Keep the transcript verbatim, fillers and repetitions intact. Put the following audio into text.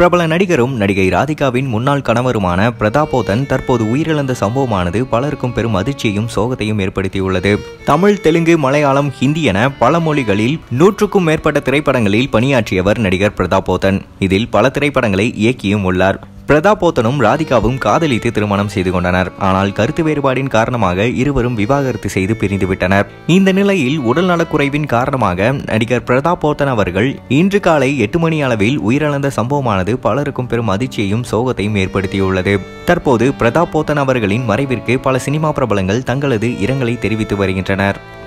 பிரபல நடிகரும் நடிகை ராதிகாவின் முன்னாள் கணவருமான பொதான் தற்போது உயிரிழந்த சம்பவமானது பலருக்கும் பெரும் அதிர்ச்சியையும் சோகத்தையும் ஏற்படுத்தியுள்ளது. தமிழ், தெலுங்கு, மலையாளம், ஹிந்தி என பல மொழிகளில் நூற்றுக்கும் மேற்பட்ட திரைப்படங்களில் பணியாற்றியவர் நடிகர் பொதான். இதில் பல திரைப்படங்களை இயக்கியும் உள்ளார். பொதானும் ராதிகாவும் காதலித்து திருமணம் செய்து கொண்டனர். ஆனால் கருத்து வேறுபாடின் காரணமாக இருவரும் விவாகரத்து செய்து பிரிந்துவிட்டனர். இந்த நிலையில் உடல்நலக்குறைவின் காரணமாக நடிகர் பொதான் அவர்கள் இன்று காலை எட்டு மணி அளவில் உயிரிழந்த சம்பவமானது பலருக்கும் பெரும் அதிர்ச்சியையும் சோகத்தையும் ஏற்படுத்தியுள்ளது. தற்போது பொதான் அவர்களின் மறைவிற்கு பல சினிமா பிரபலங்கள் தங்களது இரங்கலை தெரிவித்து வருகின்றனர்.